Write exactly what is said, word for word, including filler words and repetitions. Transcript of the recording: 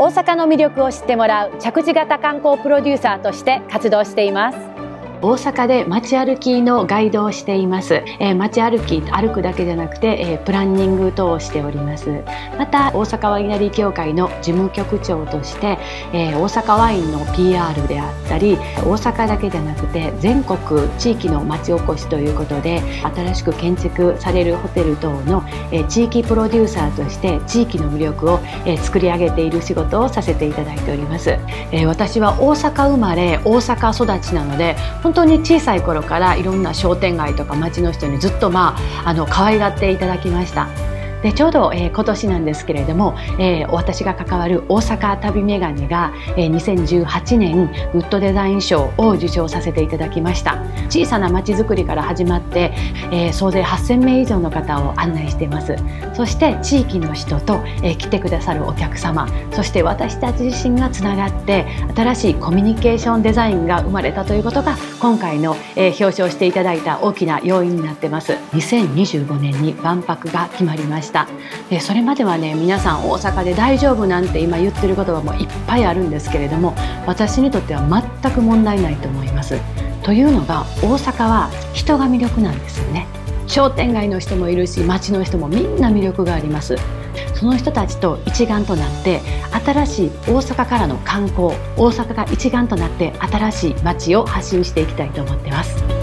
大阪の魅力を知ってもらう着地型観光プロデューサーとして活動しています。大阪で街歩きのガイドをしています。えー、街歩き歩くだけじゃなくて、えー、プランニング等をしております。また大阪ワイナリー協会の事務局長として、えー、大阪ワインの ピーアール であったり、大阪だけじゃなくて全国地域の町おこしということで新しく建築されるホテル等の、えー、地域プロデューサーとして地域の魅力を、えー、作り上げている仕事をさせていただいております。えー、私は大阪生まれ大阪育ちなので、本当に小さい頃からいろんな商店街とか町の人にずっとまああの可愛がっていただきました。でちょうど、えー、今年なんですけれども、えー、私が関わる大阪旅メガネが、えー、にせんじゅうはちねんグッドデザイン賞を受賞させていただきました。小さな町づくりから始まって、えー、総勢はっせんめい以上の方を案内しています。そして地域の人と、えー、来てくださるお客様、そして私たち自身がつながって新しいコミュニケーションデザインが生まれたということが今回の、えー、表彰していただいた大きな要因になってます。にせんにじゅうごねんに万博が決まりました。でそれまではね、皆さん大阪で大丈夫なんて今言ってる言葉もいっぱいあるんですけれども、私にとっては全く問題ないと思います。というのが、大阪は人が魅力なんですよね。商店街の人もいるし、街の人もみんな魅力があります。その人たちと一丸となって新しい大阪からの観光、大阪が一丸となって新しい街を発信していきたいと思っています。